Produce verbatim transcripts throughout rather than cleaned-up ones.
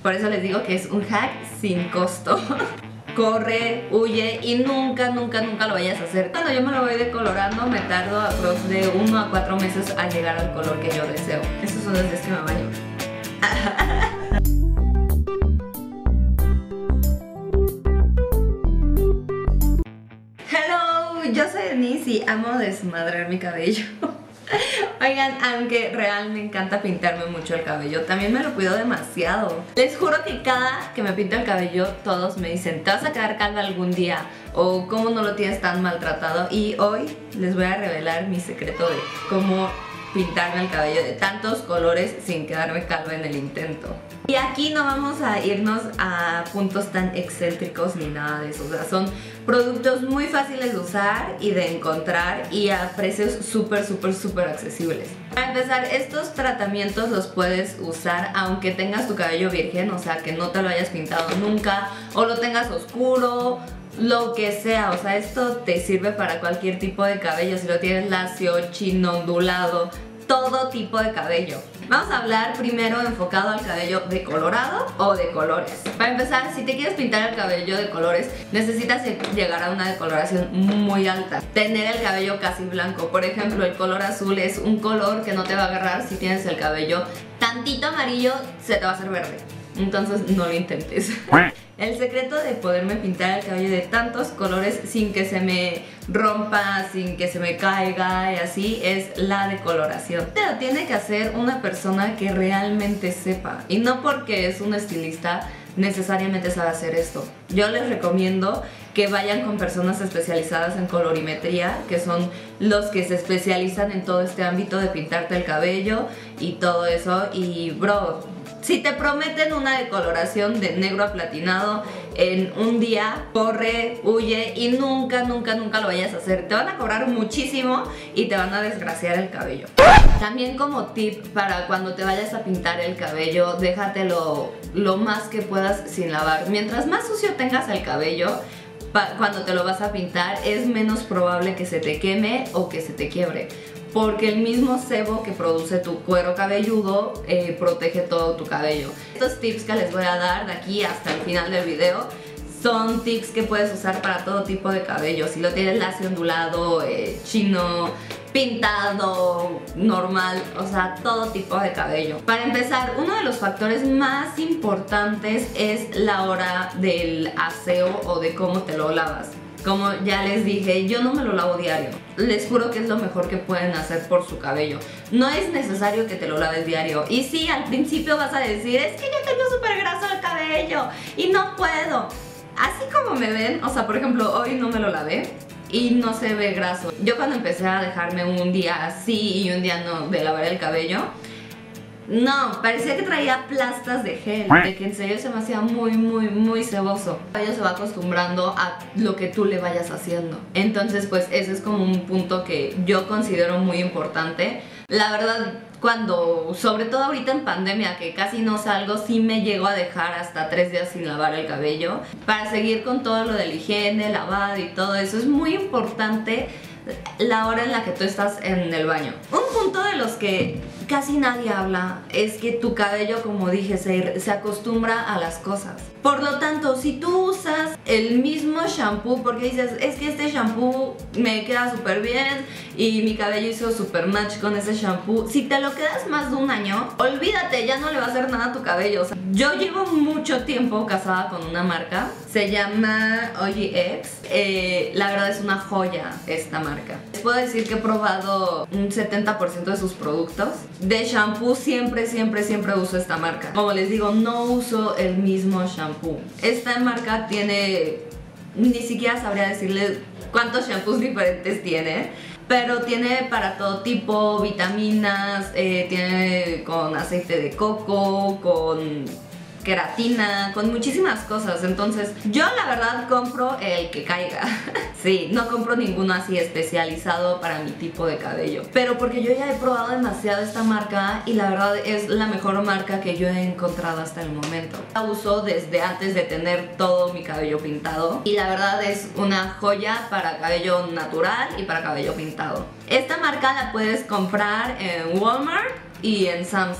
Por eso les digo que es un hack sin costo. Corre, huye y nunca, nunca, nunca lo vayas a hacer. Cuando yo me lo voy decolorando me tardo aprox de uno a cuatro meses a llegar al color que yo deseo. Estos son los días que me baño. Hello, yo soy Denise y amo desmadrar mi cabello. Oigan, aunque real me encanta pintarme mucho el cabello, también me lo cuido demasiado. Les juro que cada que me pinto el cabello todos me dicen, ¿te vas a quedar calva algún día? O ¿cómo no lo tienes tan maltratado? Y hoy les voy a revelar mi secreto de cómo pintarme el cabello de tantos colores sin quedarme calva en el intento. Y aquí no vamos a irnos a puntos tan excéntricos ni nada de eso. O sea, son productos muy fáciles de usar y de encontrar y a precios súper, súper, súper accesibles. Para empezar, estos tratamientos los puedes usar aunque tengas tu cabello virgen, o sea, que no te lo hayas pintado nunca o lo tengas oscuro, lo que sea. O sea, esto te sirve para cualquier tipo de cabello, si lo tienes lacio, chino, ondulado, todo tipo de cabello. Vamos a hablar primero enfocado al cabello decolorado o de colores. Para empezar, si te quieres pintar el cabello de colores, necesitas llegar a una decoloración muy alta. Tener el cabello casi blanco. Por ejemplo, el color azul es un color que no te va a agarrar si tienes el cabello tantito amarillo, se te va a hacer verde. Entonces no lo intentes. El secreto de poderme pintar el cabello de tantos colores sin que se me rompa, sin que se me caiga y así, es la decoloración. Pero tiene que hacer una persona que realmente sepa. Y no porque es un estilista necesariamente sabe hacer esto. Yo les recomiendo que vayan con personas especializadas en colorimetría, que son los que se especializan en todo este ámbito de pintarte el cabello y todo eso. Y bro, si te prometen una decoloración de negro a platinado en un día, corre, huye y nunca, nunca, nunca lo vayas a hacer. Te van a cobrar muchísimo y te van a desgraciar el cabello. También como tip para cuando te vayas a pintar el cabello, déjatelo lo más que puedas sin lavar. Mientras más sucio tengas el cabello, cuando te lo vas a pintar, es menos probable que se te queme o que se te quiebre, porque el mismo sebo que produce tu cuero cabelludo eh, protege todo tu cabello. Estos tips que les voy a dar de aquí hasta el final del video son tips que puedes usar para todo tipo de cabello. Si lo tienes lacio, ondulado, eh, chino, pintado, normal, o sea, todo tipo de cabello. Para empezar, uno de los factores más importantes es la hora del aseo o de cómo te lo lavas. Como ya les dije, yo no me lo lavo diario. Les juro que es lo mejor que pueden hacer por su cabello. No es necesario que te lo laves diario. Y sí, al principio vas a decir, es que yo tengo súper graso el cabello y no puedo. Así como me ven, o sea, por ejemplo, hoy no me lo lavé y no se ve graso. Yo cuando empecé a dejarme un día así y un día no de lavar el cabello, no, parecía que traía plastas de gel, de que en serio se me hacía muy, muy, muy ceboso. El cabello se va acostumbrando a lo que tú le vayas haciendo. Entonces, pues ese es como un punto que yo considero muy importante. La verdad, cuando, sobre todo ahorita en pandemia, que casi no salgo, sí me llego a dejar hasta tres días sin lavar el cabello. Para seguir con todo lo de la higiene, lavado y todo eso, es muy importante la hora en la que tú estás en el baño. Un punto de los que casi nadie habla es que tu cabello, como dije, se, se acostumbra a las cosas. Por lo tanto, si tú usas el mismo shampoo, porque dices, es que este shampoo me queda súper bien y mi cabello hizo súper match con ese shampoo, si te lo quedas más de un año, olvídate, ya no le va a hacer nada a tu cabello. O sea, yo llevo mucho tiempo casada con una marca, se llama O G X. eh, la verdad es una joya esta marca. Les puedo decir que he probado un setenta por ciento de sus productos. De shampoo siempre, siempre, siempre uso esta marca. Como les digo, no uso el mismo shampoo. Esta marca tiene, ni siquiera sabría decirles cuántos shampoos diferentes tiene, pero tiene para todo tipo, vitaminas, eh, tiene con aceite de coco, con queratina, con muchísimas cosas. Entonces yo la verdad compro el que caiga. Sí, no compro ninguno así especializado para mi tipo de cabello, pero porque yo ya he probado demasiado esta marca y la verdad es la mejor marca que yo he encontrado hasta el momento. La uso desde antes de tener todo mi cabello pintado y la verdad es una joya para cabello natural y para cabello pintado. Esta marca la puedes comprar en Walmart y en Sam's.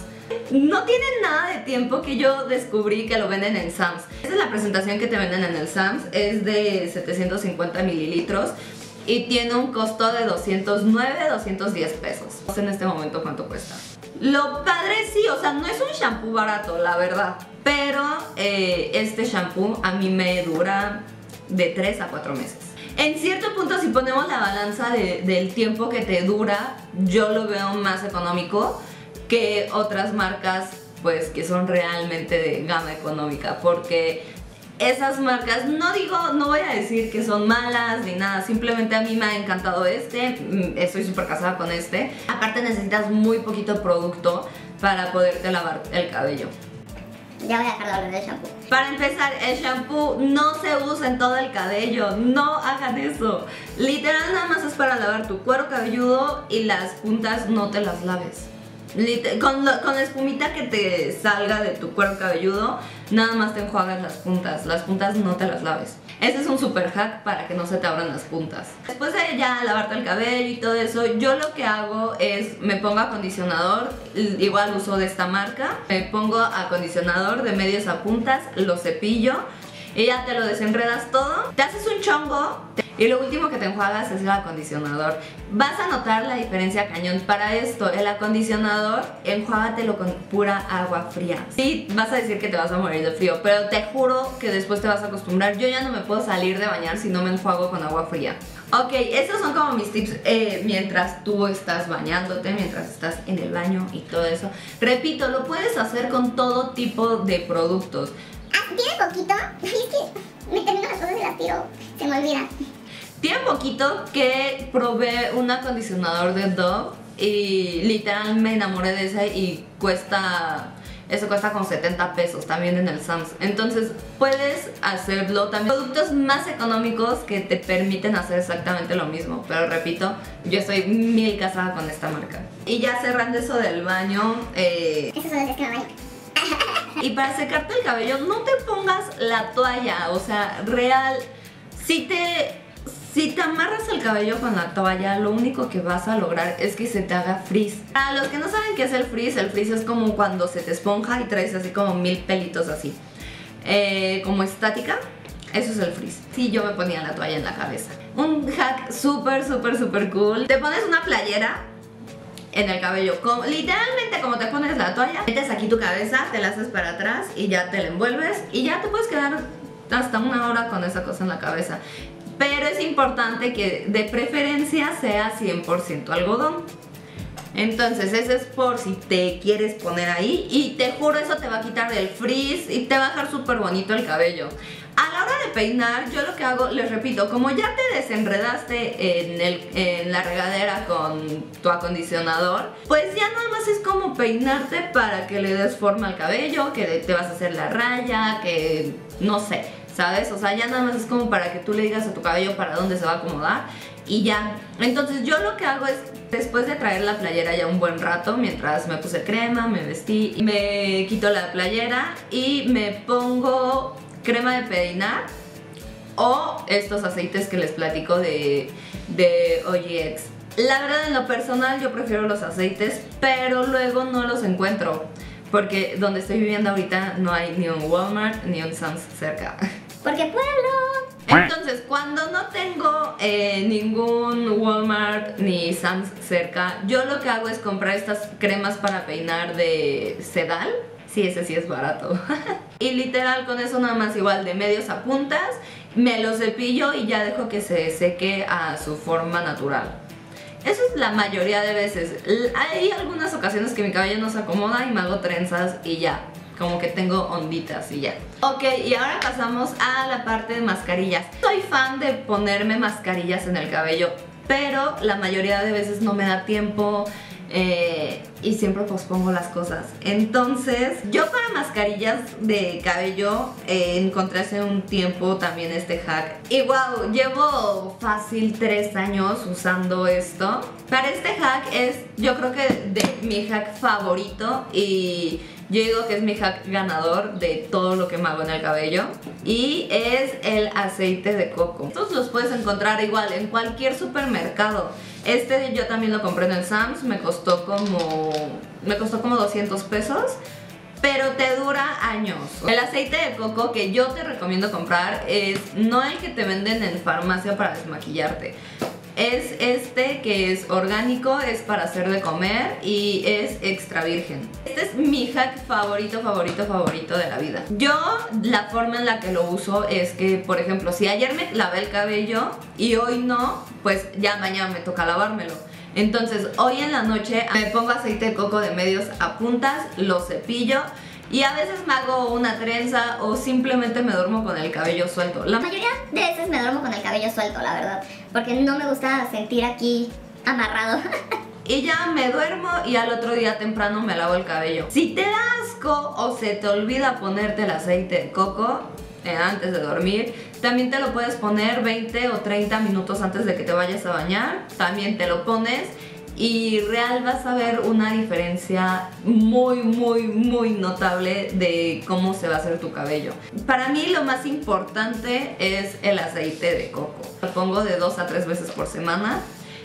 no tiene nada de tiempo que yo descubrí que lo venden en Sam's. Esta es la presentación que te venden en el Sam's, es de setecientos cincuenta mililitros y tiene un costo de doscientos nueve, doscientos diez pesos. No sé en este momento cuánto cuesta. Lo padre sí, o sea, no es un shampoo barato, la verdad, pero eh, este shampoo a mí me dura de tres a cuatro meses. En cierto punto, si ponemos la balanza de, del tiempo que te dura, yo lo veo más económico que otras marcas, pues, que son realmente de gama económica, porque esas marcas, no digo, no voy a decir que son malas ni nada, simplemente a mí me ha encantado este, estoy súper casada con este. Aparte necesitas muy poquito producto para poderte lavar el cabello. Ya voy a dejar de hablar del shampoo. Para empezar, el shampoo no se usa en todo el cabello, no hagan eso. Literal nada más es para lavar tu cuero cabelludo y las puntas no te las laves. Con, lo, con la espumita que te salga de tu cuero cabelludo, nada más te enjuagas las puntas. Las puntas no te las laves. Este es un super hack para que no se te abran las puntas. Después de ya lavarte el cabello y todo eso, yo lo que hago es me pongo acondicionador, igual uso de esta marca. Me pongo acondicionador de medios a puntas, lo cepillo y ya te lo desenredas todo. Te haces un chongo y lo último que te enjuagas es el acondicionador. Vas a notar la diferencia cañón. Para esto, el acondicionador, enjuágatelo con pura agua fría. Sí, vas a decir que te vas a morir de frío, pero te juro que después te vas a acostumbrar. Yo ya no me puedo salir de bañar si no me enjuago con agua fría. Ok, estos son como mis tips eh, mientras tú estás bañándote, mientras estás en el baño y todo eso. Repito, lo puedes hacer con todo tipo de productos. Ah, ¿tiene poquito? Es que me termino las cosas y las tiro, se me olvida. Tiene poquito que probé un acondicionador de Dove y literal me enamoré de ese y cuesta, eso cuesta como setenta pesos también en el Sam's. Entonces puedes hacerlo también. Productos más económicos que te permiten hacer exactamente lo mismo. Pero repito, yo estoy mil casada con esta marca. Y ya cerrando eso del baño, eh... esos son los días que me baño. Y para secarte el cabello, no te pongas la toalla, o sea, real, si te, si te amarras el cabello con la toalla, lo único que vas a lograr es que se te haga frizz. Para los que no saben qué es el frizz, el frizz es como cuando se te esponja y traes así como mil pelitos así, eh, como estática. Eso es el frizz. Sí, yo me ponía la toalla en la cabeza. Un hack súper, súper, súper cool. Te pones una playera en el cabello, como, literalmente como te pones la toalla, metes aquí tu cabeza, te la haces para atrás y ya te la envuelves y ya te puedes quedar hasta una hora con esa cosa en la cabeza. Pero es importante que de preferencia sea cien por ciento algodón. Entonces ese es por si te quieres poner ahí y te juro eso te va a quitar del frizz y te va a dejar súper bonito el cabello. A la hora de peinar, yo lo que hago, les repito, como ya te desenredaste en, el, en la regadera con tu acondicionador, pues ya nada más es como peinarte para que le des forma al cabello, que te vas a hacer la raya, que no sé, ¿sabes? O sea, ya nada más es como para que tú le digas a tu cabello para dónde se va a acomodar y ya. Entonces yo lo que hago es, después de traer la playera ya un buen rato, mientras me puse crema, me vestí, me quito la playera y me pongo crema de peinar o estos aceites que les platico de, de O G X. La verdad, en lo personal yo prefiero los aceites, pero luego no los encuentro porque donde estoy viviendo ahorita no hay ni un Walmart ni un Sam's cerca. Porque pueblo. Entonces, cuando no tengo eh, ningún Walmart ni Sam's cerca, yo lo que hago es comprar estas cremas para peinar de Sedal. Sí, ese sí es barato. Y literal con eso nada más igual de medios a puntas, me lo cepillo y ya dejo que se seque a su forma natural. Eso es la mayoría de veces. Hay algunas ocasiones que mi cabello no se acomoda y me hago trenzas y ya. Como que tengo onditas y ya. Ok, y ahora pasamos a la parte de mascarillas. Soy fan de ponerme mascarillas en el cabello, pero la mayoría de veces no me da tiempo. Eh, y siempre pospongo las cosas. Entonces yo para mascarillas de cabello eh, encontré hace un tiempo también este hack. Y wow, llevo fácil tres años usando esto. Para este hack es, yo creo que de mi hack favorito. Y yo digo que es mi hack ganador de todo lo que me hago en el cabello, y es el aceite de coco. Estos los puedes encontrar igual en cualquier supermercado. Este yo también lo compré en el Sam's, me costó como, me costó como doscientos pesos. Pero te dura años. El aceite de coco que yo te recomiendo comprar es no el que te venden en farmacia para desmaquillarte. Es este que es orgánico, es para hacer de comer y es extra virgen. Este es mi hack favorito, favorito, favorito de la vida. Yo la forma en la que lo uso es que, por ejemplo, si ayer me lavé el cabello y hoy no, pues ya mañana me toca lavármelo. Entonces hoy en la noche me pongo aceite de coco de medios a puntas, lo cepillo y a veces me hago una trenza o simplemente me duermo con el cabello suelto. La mayoría de veces me duermo con el cabello suelto, la verdad, porque no me gusta sentir aquí amarrado. Y ya me duermo y al otro día temprano me lavo el cabello. Si te da asco o se te olvida ponerte el aceite de coco eh, antes de dormir, también te lo puedes poner veinte o treinta minutos antes de que te vayas a bañar. También te lo pones y real vas a ver una diferencia muy, muy, muy notable de cómo se va a hacer tu cabello. Para mí lo más importante es el aceite de coco. Lo pongo de dos a tres veces por semana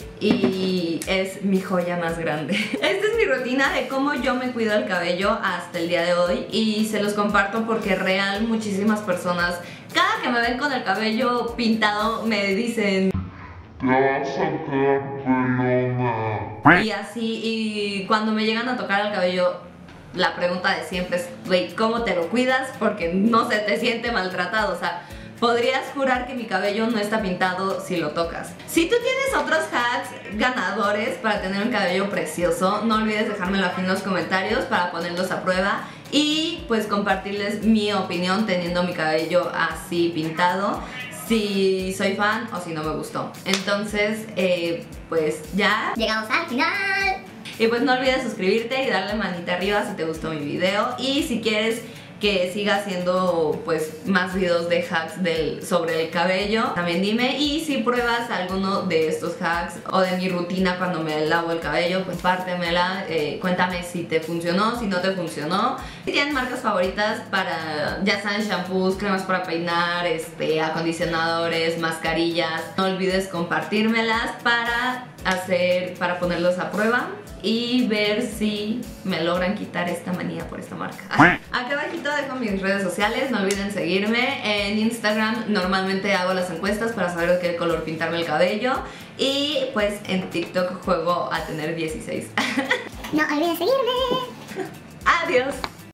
y es mi joya más grande. Esta es mi rutina de cómo yo me cuido el cabello hasta el día de hoy y se los comparto porque real muchísimas personas, cada que me ven con el cabello pintado, me dicen: te vas a quedar pelona. Y así, y cuando me llegan a tocar el cabello, la pregunta de siempre es: güey, ¿cómo te lo cuidas? Porque no se te siente maltratado. O sea, podrías jurar que mi cabello no está pintado si lo tocas. Si tú tienes otros hacks ganadores para tener un cabello precioso, no olvides dejármelo aquí en los comentarios para ponerlos a prueba y pues compartirles mi opinión teniendo mi cabello así pintado, si soy fan o si no me gustó. Entonces, eh, pues ya llegamos al final. Y pues no olvides suscribirte y darle manita arriba si te gustó mi video. Y si quieres que siga haciendo pues más videos de hacks del, sobre el cabello, también dime. Y si pruebas alguno de estos hacks o de mi rutina cuando me lavo el cabello, pues pártemela, eh, cuéntame si te funcionó, si no te funcionó. Si tienen marcas favoritas para, ya saben, shampoos, cremas para peinar, este, acondicionadores, mascarillas, no olvides compartírmelas para hacer, para ponerlos a prueba y ver si me logran quitar esta manía por esta marca. Acá abajito dejo mis redes sociales, no olviden seguirme. En Instagram normalmente hago las encuestas para saber de qué color pintarme el cabello. Y pues en TikTok juego a tener dieciséis. No olviden seguirme. Adiós.